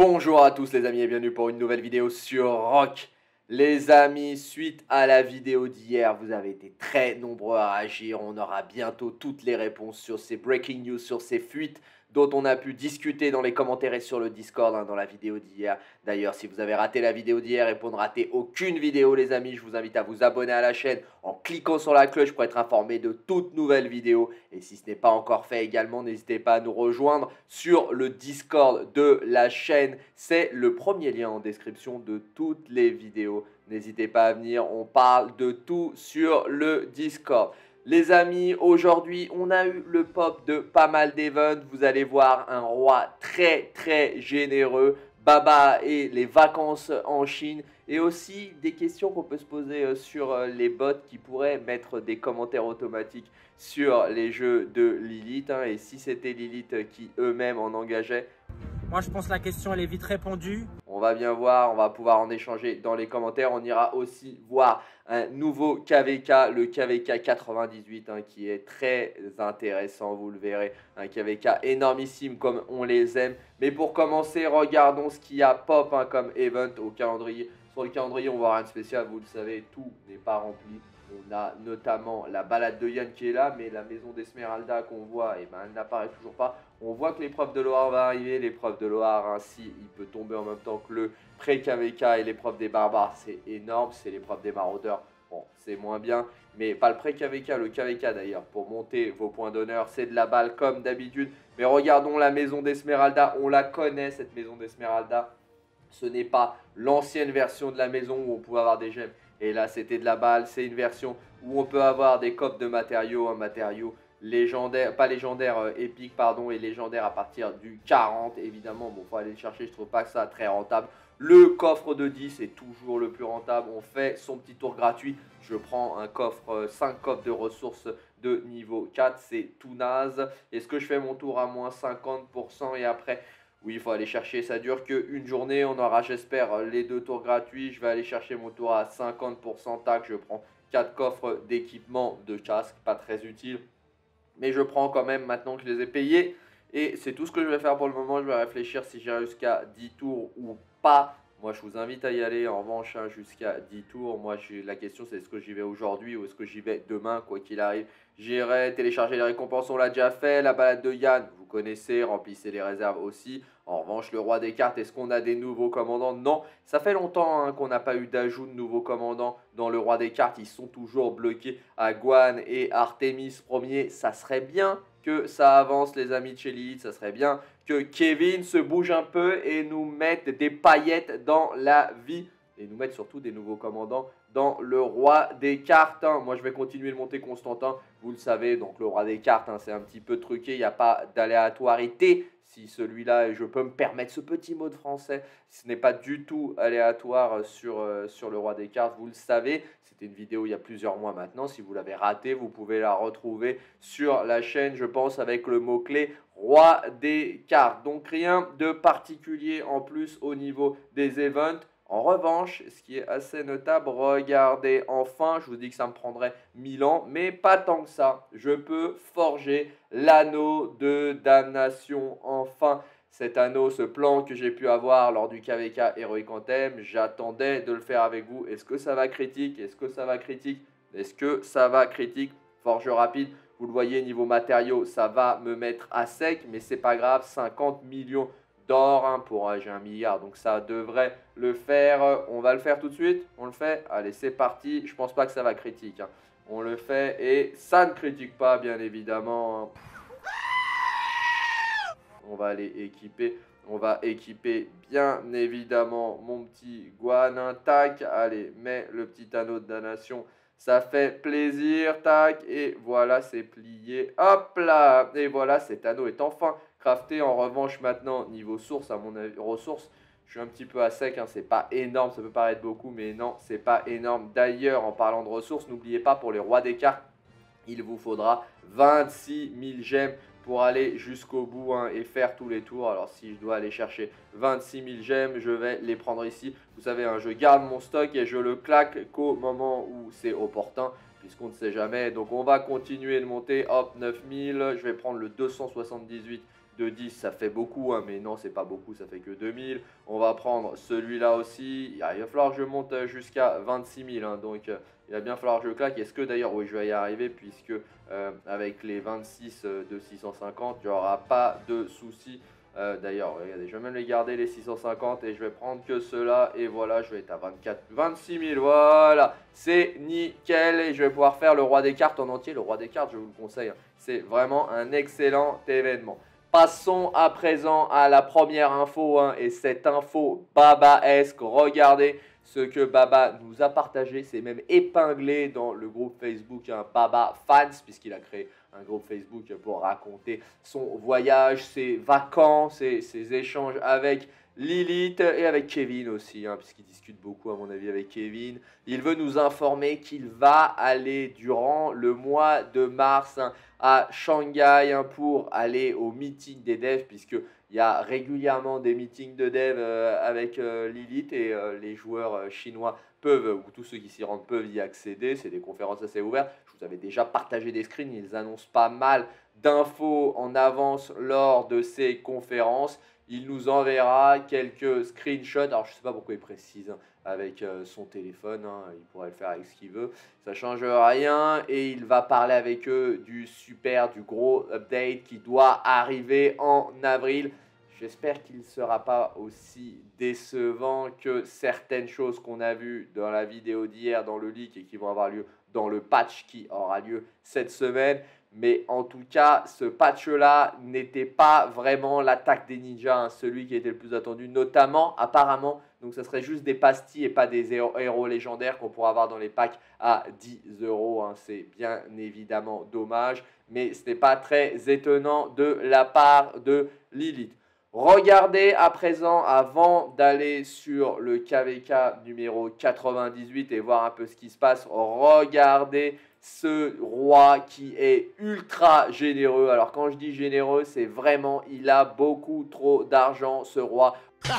Bonjour à tous les amis et bienvenue pour une nouvelle vidéo sur Rock. Les amis, suite à la vidéo d'hier, vous avez été très nombreux à réagir. On aura bientôt toutes les réponses sur ces breaking news, sur ces fuites dont on a pu discuter dans les commentaires et sur le Discord dans la vidéo d'hier. D'ailleurs, si vous avez raté la vidéo d'hier et pour ne rater aucune vidéo les amis, je vous invite à vous abonner à la chaîne en cliquant sur la cloche pour être informé de toutes nouvelles vidéos. Et si ce n'est pas encore fait également, n'hésitez pas à nous rejoindre sur le Discord de la chaîne. C'est le premier lien en description de toutes les vidéos. N'hésitez pas à venir, on parle de tout sur le Discord. Les amis, aujourd'hui, on a eu le pop de pas mal d'events. Vous allez voir un roi très généreux. Baba et les vacances en Chine. Et aussi des questions qu'on peut se poser sur les bots qui pourraient mettre des commentaires automatiques sur les jeux de Lilith. Et si c'était Lilith qui eux-mêmes en engageaient. Moi, je pense que la question, elle est vite répondue. On va bien voir, on va pouvoir en échanger dans les commentaires. On ira aussi voir un nouveau KVK, le KVK 98, qui est très intéressant, vous le verrez. Un KVK énormissime comme on les aime. Mais pour commencer, regardons ce qu'il y a pop comme event au calendrier. Sur le calendrier, on va voir un spécial, vous le savez, tout n'est pas rempli. On a notamment la balade de Yann qui est là, mais la maison d'Esmeralda qu'on voit, elle n'apparaît toujours pas. On voit que l'épreuve de Loire va arriver. L'épreuve de Loire, ainsi, il peut tomber en même temps que le pré-KVK et l'épreuve des barbares. C'est énorme, c'est l'épreuve des maraudeurs. Bon, c'est moins bien, mais pas le pré-KVK, le KVK d'ailleurs, pour monter vos points d'honneur, c'est de la balle comme d'habitude. Mais regardons la maison d'Esmeralda, on la connaît cette maison d'Esmeralda. Ce n'est pas l'ancienne version de la maison où on pouvait avoir des gemmes. Et là, c'était de la balle. C'est une version où on peut avoir des coffres de matériaux, un matériau légendaire, pas légendaire, épique, pardon, et légendaire à partir du 40. Évidemment, bon, faut aller le chercher. Je trouve pas que ça très rentable. Le coffre de 10 est toujours le plus rentable. On fait son petit tour gratuit. Je prends un coffre, 5 coffres de ressources de niveau 4. C'est tout naze. Est-ce que je fais mon tour à moins 50% et après... Oui, il faut aller chercher, ça dure qu'une journée, on aura j'espère les 2 tours gratuits. Je vais aller chercher mon tour à 50%, tac, je prends 4 coffres d'équipement de casque, pas très utile. Mais je prends quand même maintenant que je les ai payés. Et c'est tout ce que je vais faire pour le moment, je vais réfléchir si j'irai jusqu'à 10 tours ou pas. Moi, je vous invite à y aller, en revanche, jusqu'à 10 tours. Moi, la question, c'est est-ce que j'y vais aujourd'hui ou est-ce que j'y vais demain, quoi qu'il arrive. J'irai télécharger les récompenses, on l'a déjà fait. La balade de Yann, vous connaissez, remplissez les réserves aussi. En revanche, le roi des cartes, est-ce qu'on a des nouveaux commandants? Non, ça fait longtemps qu'on n'a pas eu d'ajout de nouveaux commandants dans le roi des cartes. Ils sont toujours bloqués à Guan et Artemis Ier. Ça serait bien que ça avance les amis de chez Lilith, ça serait bien que Kevin se bouge un peu et nous mette des paillettes dans la vie. Et nous mettre surtout des nouveaux commandants dans le roi des cartes. Moi, je vais continuer de monter Constantin, vous le savez. Donc, le roi des cartes, c'est un petit peu truqué. Il n'y a pas d'aléatoire-été. Si celui-là, je peux me permettre ce petit mot de français, ce n'est pas du tout aléatoire sur le roi des cartes, vous le savez. C'était une vidéo il y a plusieurs mois maintenant. Si vous l'avez ratée, vous pouvez la retrouver sur la chaîne, je pense, avec le mot-clé roi des cartes. Donc, rien de particulier en plus au niveau des events. En revanche, ce qui est assez notable, regardez, enfin, je vous dis que ça me prendrait 1000 ans, mais pas tant que ça. Je peux forger l'anneau de damnation, enfin. Cet anneau, ce plan que j'ai pu avoir lors du KVK Heroic Anthem, j'attendais de le faire avec vous. Est-ce que ça va critique? Est-ce que ça va critique? Est-ce que ça va critique? Forge rapide, vous le voyez, niveau matériaux, ça va me mettre à sec, mais c'est pas grave, 50 millions d'or pour j'ai 1 milliard, donc ça devrait le faire. On va le faire tout de suite, on le fait. Allez, c'est parti. Je pense pas que ça va critique. On le fait et ça ne critique pas, bien évidemment. On va aller équiper. On va équiper bien évidemment mon petit Guan. Tac, allez, mets le petit anneau de damnation. Ça fait plaisir, tac, et voilà, c'est plié, hop là, et voilà, cet anneau est enfin crafté. En revanche, maintenant, niveau source, à mon avis, ressources, je suis un petit peu à sec, c'est pas énorme, ça peut paraître beaucoup, mais non, c'est pas énorme. D'ailleurs, en parlant de ressources, n'oubliez pas, pour les rois des cartes, il vous faudra 26 000 gemmes pour aller jusqu'au bout et faire tous les tours. Alors si je dois aller chercher 26 000 gemmes, je vais les prendre ici. Vous savez, je garde mon stock et je le claque qu'au moment où c'est opportun, puisqu'on ne sait jamais. Donc on va continuer de monter. Hop, 9 000. Je vais prendre le 278 de 10, ça fait beaucoup, hein, mais non, c'est pas beaucoup, ça fait que 2000. On va prendre celui-là aussi. Il va falloir que je monte jusqu'à 26 000, hein, donc il va bien falloir que je claque. Est-ce que d'ailleurs, oui, je vais y arriver, puisque avec les 26 de 650, il n'y aura pas de souci. D'ailleurs, regardez, je vais même les garder les 650 et je vais prendre que ceux-là. Et voilà, je vais être à 26 000. Voilà, c'est nickel. Et je vais pouvoir faire le roi des cartes en entier. Le roi des cartes, je vous le conseille, hein, c'est vraiment un excellent événement. Passons à présent à la première info, hein, et cette info Baba-esque. Regardez ce que Baba nous a partagé. C'est même épinglé dans le groupe Facebook, hein, Baba Fans, puisqu'il a créé un groupe Facebook pour raconter son voyage, ses vacances et ses échanges avec Lilith et avec Kevin aussi, hein, puisqu'il discute beaucoup à mon avis avec Kevin. Il veut nous informer qu'il va aller durant le mois de mars, hein, à Shanghai, hein, pour aller au meeting des devs, puisqu'il y a régulièrement des meetings de devs avec Lilith, et les joueurs chinois peuvent, ou tous ceux qui s'y rendent peuvent y accéder. C'est des conférences assez ouvertes. Je vous avais déjà partagé des screens, ils annoncent pas mal d'infos en avance lors de ces conférences. Il nous enverra quelques screenshots. Alors, je ne sais pas pourquoi il précise, hein, avec son téléphone, hein, il pourrait le faire avec ce qu'il veut. Ça ne change rien. Et il va parler avec eux du gros update qui doit arriver en avril. J'espère qu'il ne sera pas aussi décevant que certaines choses qu'on a vues dans la vidéo d'hier, dans le leak, et qui vont avoir lieu dans le patch qui aura lieu cette semaine. Mais en tout cas, ce patch-là n'était pas vraiment l'attaque des ninjas, hein, celui qui était le plus attendu, notamment, apparemment. Donc, ça serait juste des pastilles et pas des héros légendaires qu'on pourra avoir dans les packs à 10 €. Hein. C'est bien évidemment dommage, mais ce n'est pas très étonnant de la part de Lilith. Regardez à présent, avant d'aller sur le KVK numéro 98 et voir un peu ce qui se passe, regardez ce roi qui est ultra généreux. Alors quand je dis généreux, c'est vraiment, il a beaucoup trop d'argent, ce roi.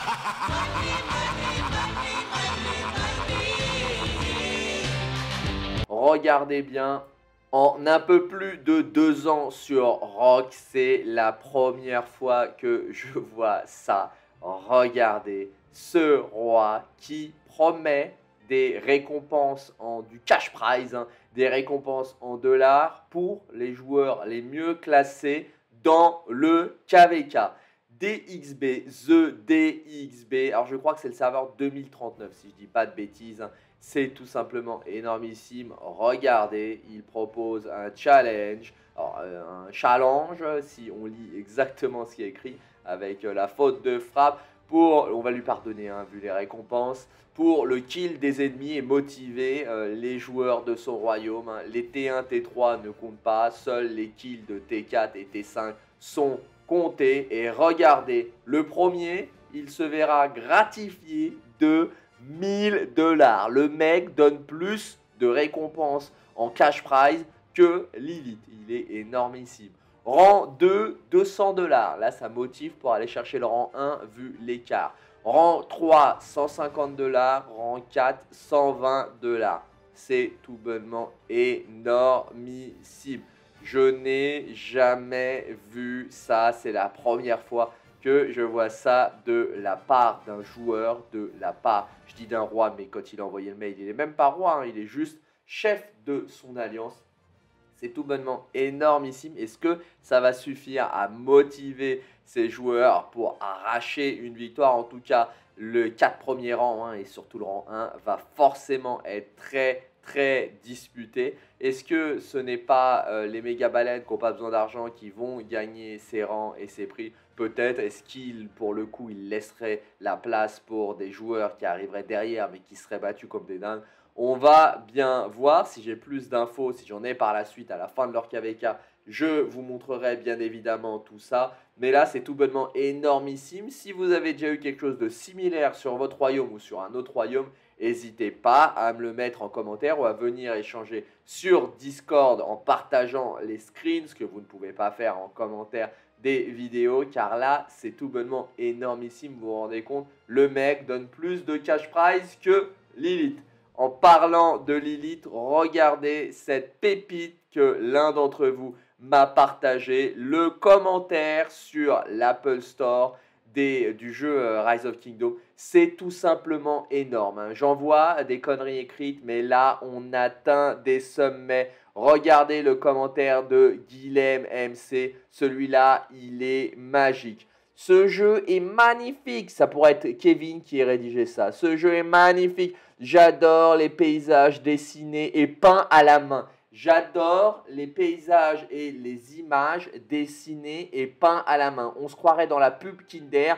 Regardez bien. En un peu plus de 2 ans sur Rock, c'est la première fois que je vois ça. Regardez ce roi qui promet des récompenses du cash prize, hein, des récompenses en dollars pour les joueurs les mieux classés dans le KVK. DXB, The DXB, alors je crois que c'est le serveur 2039 si je dis pas de bêtises, hein. C'est tout simplement énormissime. Regardez, il propose un challenge. Alors, un challenge, si on lit exactement ce qui est écrit, avec la faute de frappe. On va lui pardonner, hein, vu les récompenses. Pour le kill des ennemis et motiver les joueurs de son royaume. Hein. Les T1, T3 ne comptent pas. Seuls les kills de T4 et T5 sont comptés. Et regardez, le premier, il se verra gratifié de 1000 $. Le mec donne plus de récompenses en cash prize que Lilith. Il est énormissime. Rang 2, 200 $. Là, ça motive pour aller chercher le rang 1 vu l'écart. Rang 3, 150 $. Rang 4, 120 $. C'est tout bonnement énormissime. Je n'ai jamais vu ça. C'est la première fois que je vois ça de la part d'un joueur, de la part, je dis d'un roi, mais quand il a envoyé le mail, il n'est même pas roi, hein, il est juste chef de son alliance. C'est tout bonnement énormissime. Est-ce que ça va suffire à motiver ces joueurs pour arracher une victoire? En tout cas, le 4 premiers rangs, hein, et surtout le rang 1 va forcément être très disputé. Est-ce que ce n'est pas les méga baleines qui n'ont pas besoin d'argent qui vont gagner ces rangs et ces prix? Peut-être. Est-ce qu'il, pour le coup, il laisserait la place pour des joueurs qui arriveraient derrière mais qui seraient battus comme des dingues? On va bien voir. Si j'ai plus d'infos, si j'en ai par la suite à la fin de leur KVK, je vous montrerai bien évidemment tout ça. Mais là, c'est tout bonnement énormissime. Si vous avez déjà eu quelque chose de similaire sur votre royaume ou sur un autre royaume, n'hésitez pas à me le mettre en commentaire ou à venir échanger sur Discord en partageant les screens, ce que vous ne pouvez pas faire en commentaire des vidéos, car là, c'est tout bonnement énormissime. Vous vous rendez compte, le mec donne plus de cash prize que Lilith. En parlant de Lilith, regardez cette pépite que l'un d'entre vous m'a partagé le commentaire sur l'Apple Store du jeu Rise of Kingdom. C'est tout simplement énorme, hein. J'en vois des conneries écrites, mais là, on atteint des sommets. Regardez le commentaire de Guilhem MC. Celui-là, il est magique. Ce jeu est magnifique. Ça pourrait être Kevin qui ait rédigé ça. Ce jeu est magnifique. J'adore les paysages dessinés et peints à la main. J'adore les paysages et les images dessinées et peints à la main. On se croirait dans la pub Kinder.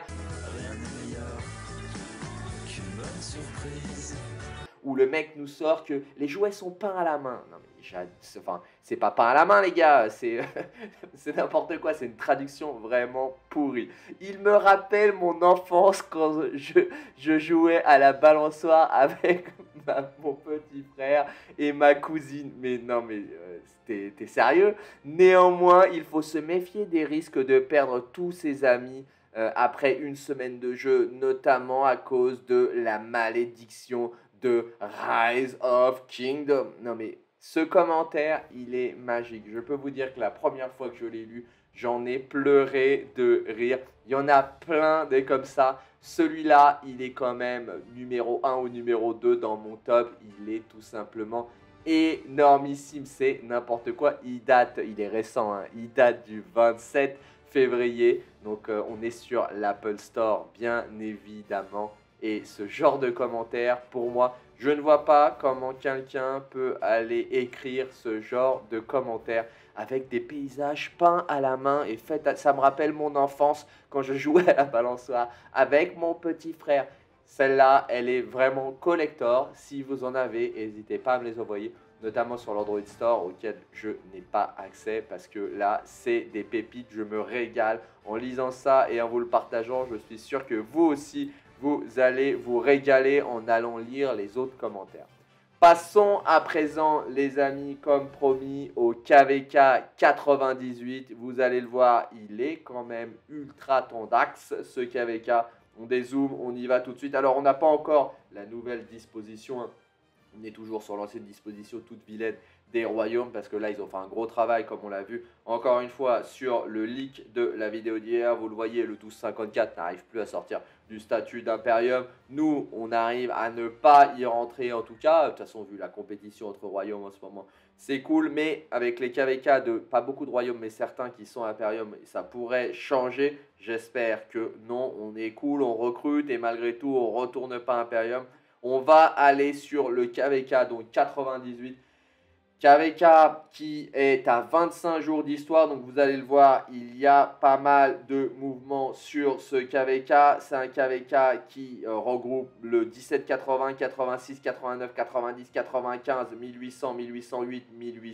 Où le mec nous sort que les jouets sont peints à la main. Non mais enfin, c'est pas peint à la main les gars, c'est n'importe quoi, c'est une traduction vraiment pourrie. Il me rappelle mon enfance quand je jouais à la balançoire avec mon petit frère et ma cousine. Mais non mais t'es sérieux? Néanmoins, il faut se méfier des risques de perdre tous ses amis après une semaine de jeu, notamment à cause de la malédiction de Rise of Kingdom. Non mais ce commentaire, il est magique. Je peux vous dire que la première fois que je l'ai lu, j'en ai pleuré de rire. Il y en a plein des comme ça. Celui-là, il est quand même numéro 1 ou numéro 2 dans mon top. Il est tout simplement énormissime. C'est n'importe quoi. Il est récent, hein. Il date du 27 février. Donc on est sur l'Apple Store, bien évidemment. Et ce genre de commentaires, pour moi, je ne vois pas comment quelqu'un peut aller écrire ce genre de commentaires avec des paysages peints à la main et ça me rappelle mon enfance quand je jouais à la balançoire avec mon petit frère. Celle-là, elle est vraiment collector. Si vous en avez, n'hésitez pas à me les envoyer, notamment sur l'Android Store auquel je n'ai pas accès parce que là, c'est des pépites. Je me régale en lisant ça et en vous le partageant. Je suis sûr que vous aussi, vous allez vous régaler en allant lire les autres commentaires. Passons à présent, les amis, comme promis, au KVK 98. Vous allez le voir, il est quand même ultra tendax, ce KVK. On dézoome, on y va tout de suite. Alors, on n'a pas encore la nouvelle disposition, hein. On est toujours sur l'ancienne disposition toute vilaine des royaumes parce que là ils ont fait un gros travail comme on l'a vu encore une fois sur le leak de la vidéo d'hier. Vous le voyez, le 1254 n'arrive plus à sortir du statut d'impérium. Nous on arrive à ne pas y rentrer en tout cas. De toute façon, vu la compétition entre royaumes en ce moment, c'est cool, mais avec les KVK de pas beaucoup de royaumes mais certains qui sont impérium, ça pourrait changer. J'espère que non, on est cool, on recrute et malgré tout on retourne pas impérium. On va aller sur le KVK, donc 98. KVK qui est à 25 jours d'histoire. Donc vous allez le voir, il y a pas mal de mouvements sur ce KVK. C'est un KVK qui regroupe le 1780, 86, 89, 90, 95, 1800, 1808,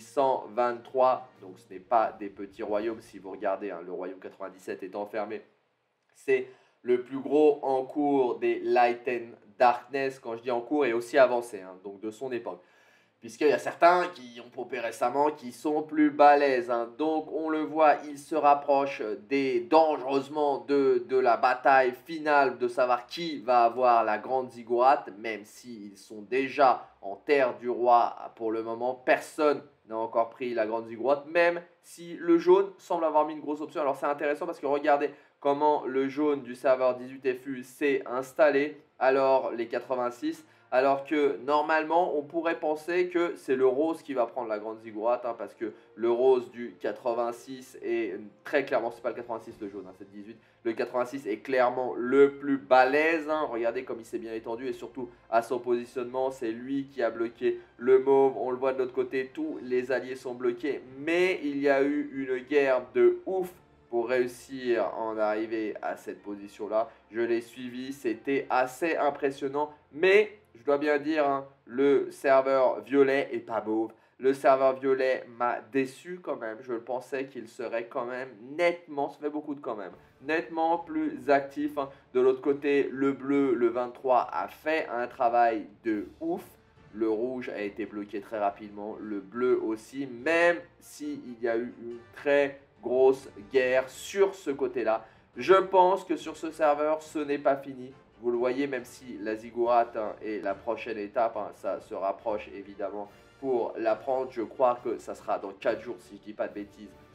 1823. Donc ce n'est pas des petits royaumes. Si vous regardez, hein, le royaume 97 est enfermé. C'est le plus gros en cours des Light and Darkness. Quand je dis en cours, est aussi avancé, hein, donc de son époque. Puisqu'il y a certains qui ont popé récemment qui sont plus balèzes, hein. Donc on le voit, il se rapproche dangereusement de la bataille finale, de savoir qui va avoir la grande ziggourate, même s'ils sont déjà en terre du roi pour le moment. Personne n'a encore pris la grande ziggourate, même si le jaune semble avoir mis une grosse option. Alors c'est intéressant parce que regardez comment le jaune du serveur 18FU s'est installé, alors les 86, alors que normalement on pourrait penser que c'est le rose qui va prendre la grande ziggourate, hein, parce que le rose du 86 est très clairement, c'est pas le 86 le jaune, hein, c'est le 18, le 86 est clairement le plus balèze, hein. Regardez comme il s'est bien étendu et surtout à son positionnement, c'est lui qui a bloqué le mauve. On le voit de l'autre côté, tous les alliés sont bloqués, mais il y a eu une guerre de ouf pour réussir à en arriver à cette position-là. Je l'ai suivi, c'était assez impressionnant, mais je dois bien dire, hein, le serveur violet est pas beau. Le serveur violet m'a déçu quand même. Je pensais qu'il serait quand même nettement, ça fait beaucoup de quand même, nettement plus actif, hein. De l'autre côté, le bleu, le 23, a fait un travail de ouf. Le rouge a été bloqué très rapidement, le bleu aussi, même s'il y a eu une très grosse guerre sur ce côté-là. Je pense que sur ce serveur, ce n'est pas fini. Vous le voyez, même si la ziggourate, hein, est la prochaine étape, hein, ça se rapproche évidemment pour la prendre. Je crois que ça sera dans 4 jours, si je ne dis pas de bêtises,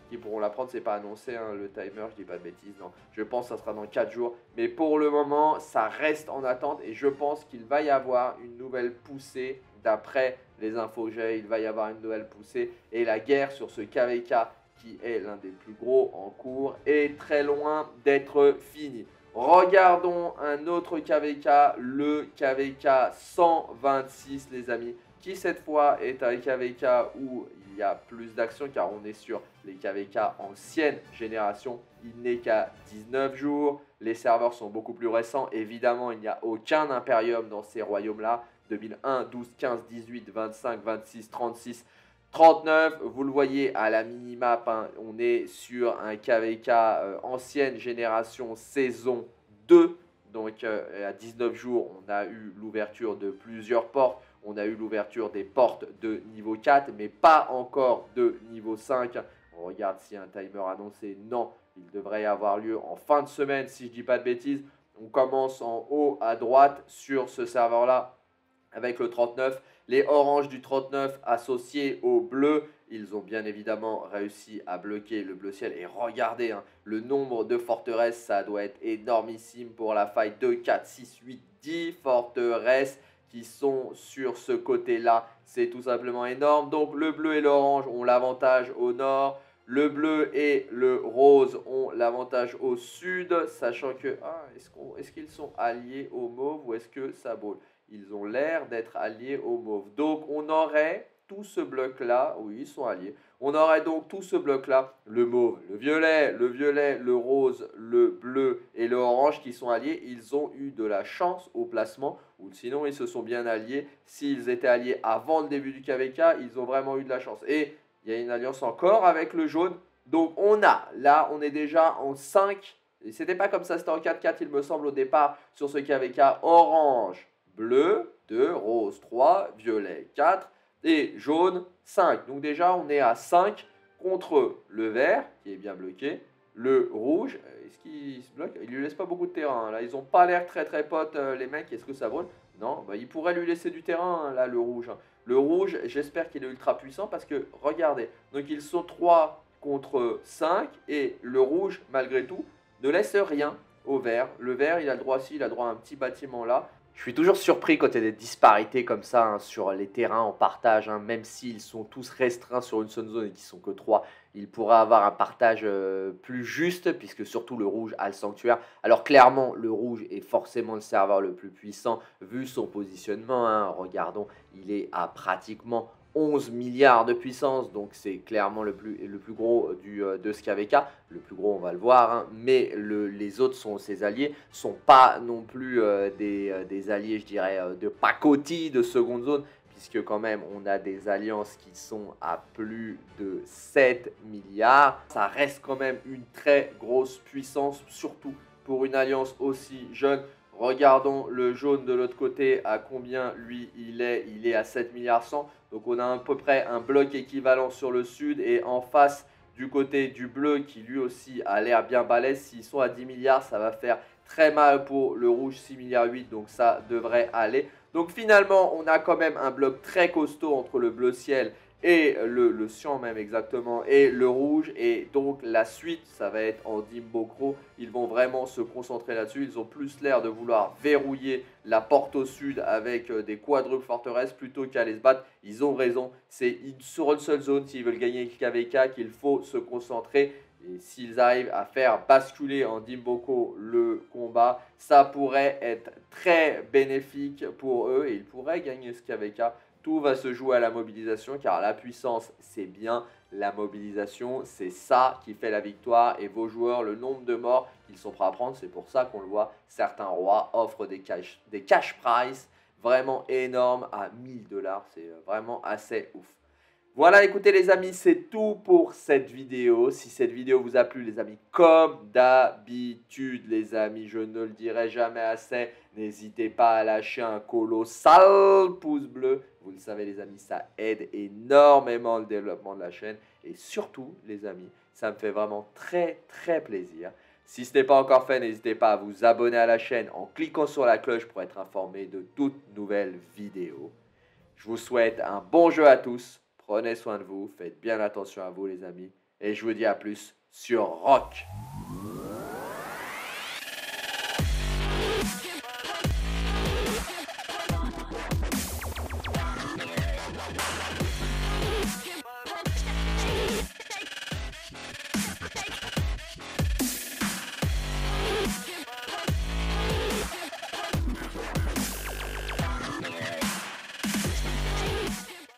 qui pourront la prendre. C'est pas annoncé, hein, le timer, je dis pas de bêtises, non. Je pense que ça sera dans 4 jours. Mais pour le moment, ça reste en attente et je pense qu'il va y avoir une nouvelle poussée. D'après les infos que j'ai, il va y avoir une nouvelle poussée. Et la guerre sur ce KVK, qui est l'un des plus gros en cours, est très loin d'être finie. Regardons un autre KVK, le KVK 126, les amis, qui cette fois est un KVK où il y a plus d'action car on est sur les KVK ancienne génération. Il n'est qu'à 19 jours. Les serveurs sont beaucoup plus récents. Évidemment, il n'y a aucun Imperium dans ces royaumes-là. 2001, 12, 15, 18, 25, 26, 36, 39. Vous le voyez à la minimap, hein, on est sur un KVK ancienne génération saison 2. Donc à 19 jours, on a eu l'ouverture de plusieurs portes. On a eu l'ouverture des portes de niveau 4, mais pas encore de niveau 5. On regarde s'il y a un timer annoncé. Non, il devrait avoir lieu en fin de semaine, si je ne dis pas de bêtises. On commence en haut à droite sur ce serveur-là avec le 39. Les oranges du 39 associés au bleu. Ils ont bien évidemment réussi à bloquer le bleu ciel. Et regardez, hein, le nombre de forteresses, ça doit être énormissime pour la faille. 2, 4, 6, 8, 10 forteresses qui sont sur ce côté-là. C'est tout simplement énorme. Donc le bleu et l'orange ont l'avantage au nord. Le bleu et le rose ont l'avantage au sud. Sachant que, est-ce qu'ils sont alliés au mauve ou est-ce que ça brûle? Ils ont l'air d'être alliés au mauve. Donc on aurait tout ce bloc-là. Oui, ils sont alliés. On aurait donc tout ce bloc-là, le mauve, le violet, le rose, le bleu et l'orange qui sont alliés. Ils ont eu de la chance au placement, ou sinon ils se sont bien alliés. S'ils étaient alliés avant le début du KVK, ils ont vraiment eu de la chance. Et il y a une alliance encore avec le jaune. Donc là on est déjà en 5. Et c'était pas comme ça, c'était en 4-4 il me semble au départ sur ce KVK. Orange, bleu, 2, rose 3, violet 4. Et jaune 5. Donc déjà, on est à 5 contre le vert, qui est bien bloqué. Le rouge, est-ce qu'il se bloque? Il lui laisse pas beaucoup de terrain. Hein. Là, ils n'ont pas l'air très potes, les mecs. Est-ce que ça brûle? Non, bah, il pourrait lui laisser du terrain, hein, là, le rouge. Hein. Le rouge, j'espère qu'il est ultra puissant parce que, regardez, donc ils sont 3 contre 5. Et le rouge, malgré tout, ne laisse rien au vert. Le vert, il a le droit il a droit à un petit bâtiment là. Je suis toujours surpris quand il y a des disparités comme ça, hein, sur les terrains en partage, hein, même s'ils sont tous restreints sur une seule zone et qu'ils sont que 3, il pourrait avoir un partage plus juste puisque surtout le rouge a le sanctuaire. Alors clairement, le rouge est forcément le serveur le plus puissant vu son positionnement. Hein. Regardons, il est à pratiquement 11 milliards de puissance, donc c'est clairement le plus gros de ce KVK. Le plus gros, on va le voir, hein, mais les autres sont ses alliés, sont pas non plus des alliés, je dirais, de pacotille de seconde zone, puisque quand même, on a des alliances qui sont à plus de 7 milliards. Ça reste quand même une très grosse puissance, surtout pour une alliance aussi jeune. Regardons le jaune de l'autre côté, à combien lui il est à 7 milliards 100. Donc on a à peu près un bloc équivalent sur le sud et en face du côté du bleu qui lui aussi a l'air bien balèze. S'ils sont à 10 milliards, ça va faire très mal pour le rouge 6 milliards 8, donc ça devrait aller. Donc finalement, on a quand même un bloc très costaud entre le bleu ciel et le cyan même exactement, et le rouge. Et donc la suite, ça va être en Dimbokro. Ils vont vraiment se concentrer là-dessus. Ils ont plus l'air de vouloir verrouiller la porte au sud avec des quadruples forteresses plutôt qu'aller se battre. Ils ont raison, c'est sur une seule zone s'ils veulent gagner KVK qu'il faut se concentrer. Et s'ils arrivent à faire basculer en Dimboko le combat, ça pourrait être très bénéfique pour eux et ils pourraient gagner ce KVK. Tout va se jouer à la mobilisation car la puissance c'est bien, la mobilisation c'est ça qui fait la victoire et vos joueurs, le nombre de morts qu'ils sont prêts à prendre, c'est pour ça qu'on le voit, certains rois offrent des cash price vraiment énormes à 1000 $, c'est vraiment assez ouf. Voilà, écoutez les amis, c'est tout pour cette vidéo. Si cette vidéo vous a plu les amis, comme d'habitude les amis, je ne le dirai jamais assez, n'hésitez pas à lâcher un colossal pouce bleu. Vous le savez les amis, ça aide énormément le développement de la chaîne. Et surtout les amis, ça me fait vraiment très plaisir. Si ce n'est pas encore fait, n'hésitez pas à vous abonner à la chaîne en cliquant sur la cloche pour être informé de toutes nouvelles vidéos. Je vous souhaite un bon jeu à tous. Prenez soin de vous, faites bien attention à vous les amis. et je vous dis à plus sur Rock.